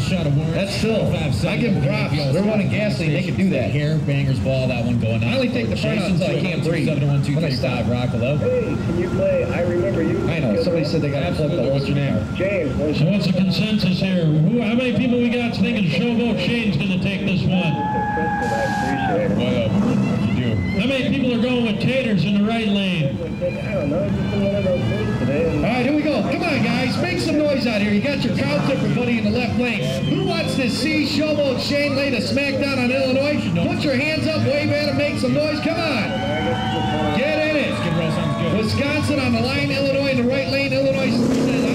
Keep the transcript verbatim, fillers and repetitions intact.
shot of warrant. That's still, I give them props. They're running gasoline, they can do that. Hair bangers ball, that one going on. I only take the front out until I can't breathe. seven one two three five Rockalo. Hey, can you play I Remember You? I know, somebody said they got to plug the. What's your name? James. So what's the consensus here? Who, how many people we got thinking Showboat Shane's going to take this one? I appreciate it. What up? What'd you do? How many people are going with Taters in the right lane? I don't know, just been one of those days today. All right, here we go. Come on, guys. Make some noise out here. You got your cow tipper buddy in the left lane. Who wants to see Showboat Shane lay the smackdown on Illinois? Put your hands up, wave at him, make some noise. Come on. Get in it. Skid Row sounds good. Wisconsin on the line, Illinois in the right lane. Illinois